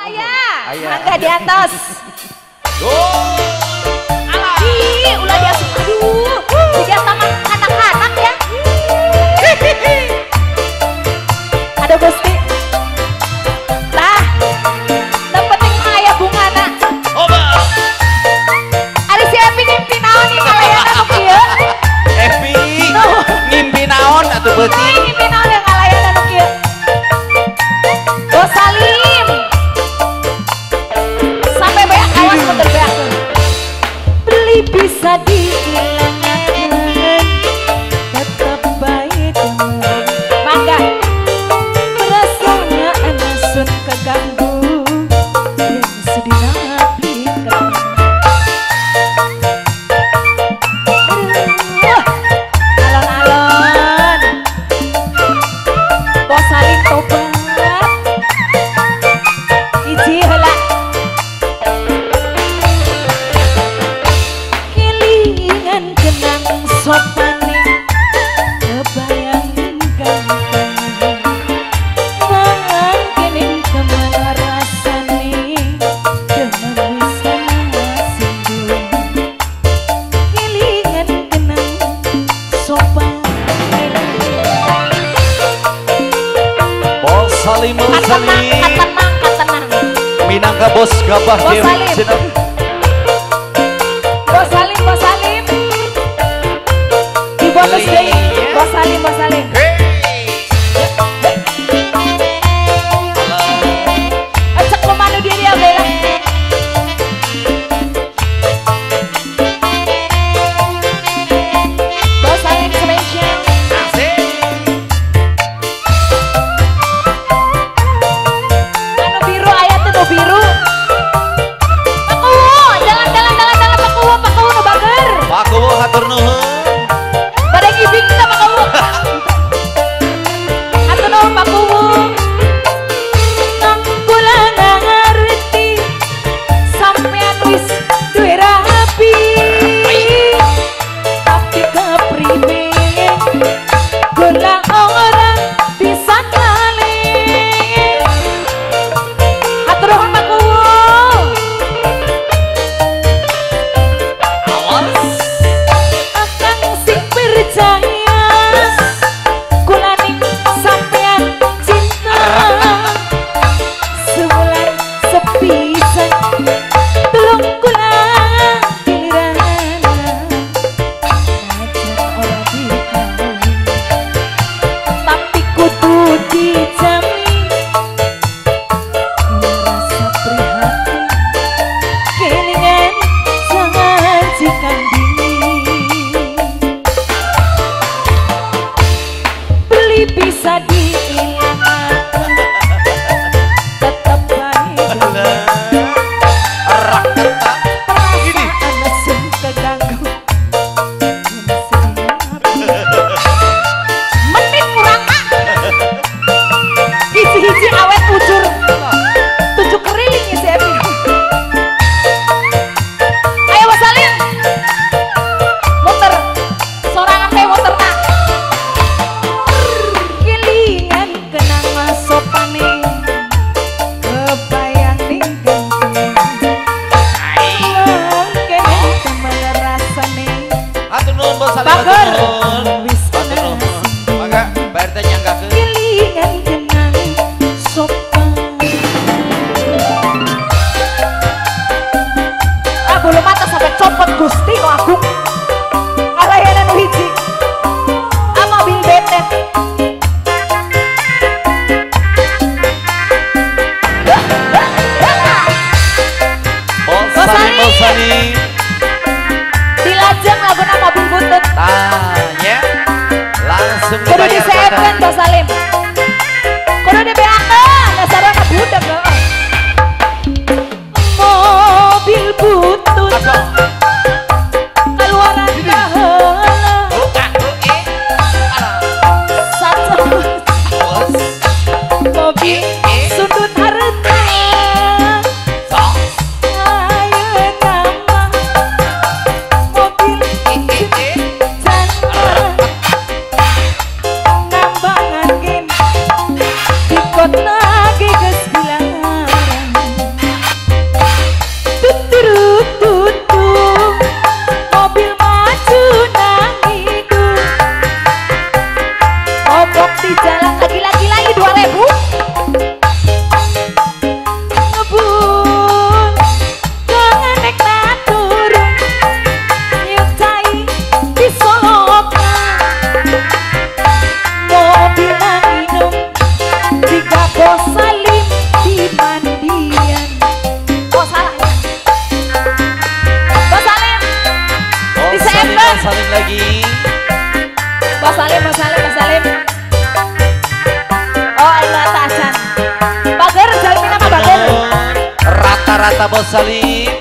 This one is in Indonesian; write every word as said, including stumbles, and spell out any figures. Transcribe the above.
Ayah, mangga di atas. Oh, alah. Ih, ulah dia aduh. Dia sama anak-anak ya. Ada Gusti. Lah. Dapetin ayah bungana. Oba. Ada si Epi ngimpi naon nih ngalayan anu kieu. Epi. Ngimpi naon atuh beuti? Ngimpi naon yang ngalayan anu kieu. Bos Salim. Sampai beak awas muter beak. Beli bisa dihilangkan, tetap baik teman. Mangga. Perasaannya anasun keganggu, yang sedina belikan. Alon-alon. Bos Salim tobat. Iji heula. Kelingan kenang sopane, kebayang ganteng. Mangan kening kemana rasane, demen wisana sindung. Kelingan kenang sopane. Bos Salim Katenang, Salim. katenang, katenang. Minangka bos gabah Bos game Salim. cenah. Bos Salim, Bos Salim. Di bonus deh. Bos Salim, Bos Salim. Ecek pemanu dia dia bela. Bos Salim spesial. Anu biru ayat tuh nu biru. Pakuwo, jalan jalan jalan jalan pakuwo pakuwo nu bager. Pak Kuwo hatur nuhun. Pada ngibing kita pakuwo. Atuh nuhun pakuwo. Nang kula ngarti sampean wis duwe rapi. Tapi kepriwe kula orang bisa lali. Atur nuhun pakuwo. Awas. Akang sing percaya kula ning sampean cinta. Sebulan sepisan tulung kula giliran aja ora dikawin, tapi kudu dijamin. Rasa prihatin kelingan jangan jikan dingin. Beli bisa dihilangkan, tetap baik. Rak kata. Ini. Anasun keganggu, menit kurang ah. Hiji-hiji awet ujur tujuh keriling ya si Epi. Ayo Bos Salim, muter sorangan teh muter nah. Kelingan kenang sopane, kebayang ning ganteng. Kenang kemana rasane, Hatur nuhun Bos Salim. bager Hatur nuhun. wis Hatur kena nuhun. sindung. Mangga P R T nyanggakeun. Kelingan kenang sopan. Ah bulu mata sampai copot Gusti no agung. Alayan anu hiji. Ah mobil betet. Bos Salim Bos Salim. Dilajeng laguna mobil butut. Tanya. Langsung Kudu dibayar diseepkeun kata. Bos Salim. Kudu dibeakeun dasarna budak heeh. Mobil butut keluaran baheula. Buka, buki. Alah. Satu Bos. mobil sundut harta. Sok. Ayo nama mobil Eh, eh, eh. janda. Nambangan ge Rata Bos Salim